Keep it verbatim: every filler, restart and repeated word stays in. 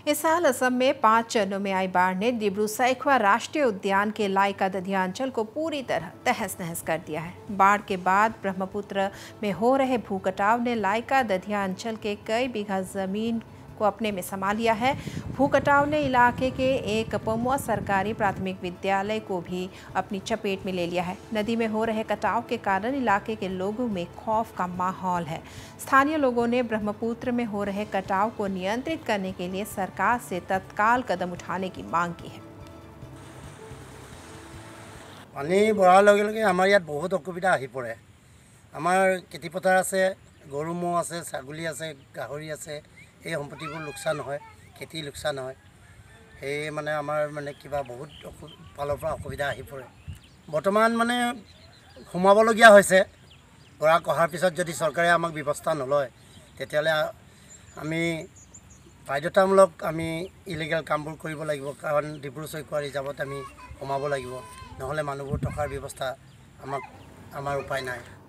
इस साल असम में पाँच चरणों में आई बाढ़ ने डिब्रू सैखवा राष्ट्रीय उद्यान के लाइका दधिया अंचल को पूरी तरह तहस नहस कर दिया है। बाढ़ के बाद ब्रह्मपुत्र में हो रहे भूकटाव ने लाइका दधिया अंचल के कई बीघा जमीन को अपने में समा लिया है। भूकटाव ने इलाके के एक पमुआ सरकारी प्राथमिक विद्यालय को भी अपनी चपेट में ले लिया है। नदी में हो रहे कटाव के कारण इलाके के लोगों में खौफ का माहौल है। स्थानीय लोगों ने ब्रह्मपुत्र में हो रहे कटाव को नियंत्रित करने के लिए सरकार से तत्काल कदम उठाने की मांग की है। पानी बढ़ार लगे लगे आमार यात बहुत असुविधा आहि पड़े। आमार खेति पथार आछे, गरु म'ह आछे, छागली आछे, गाहरी आछे। এই সম্পত্তিবোৰ লোকচান হয়, খেতি লোকচান হয়। সেই মানে আমাৰ মানে কিবা বহুত ফালৰ পৰা অসুবিধা আহি পৰে। বৰ্তমান মানে সোমাবলগীয়া হৈছে। গৰা কহাৰ পিছত যদি চৰকাৰে আমাক ব্যৱস্থা নলয় তেতিয়াহ'লে আমি বাধ্যতামূলক আমি ইলিগেল কামবোৰ কৰিব লাগিব, কাৰণ ডিব্ৰু চৈখোৱা ৰিজাৰ্ভত আমি সোমাব লাগিব। নহ'লে মানুহবোৰ থকাৰ ব্যৱস্থা আমাক আমাৰ উপায় নাই।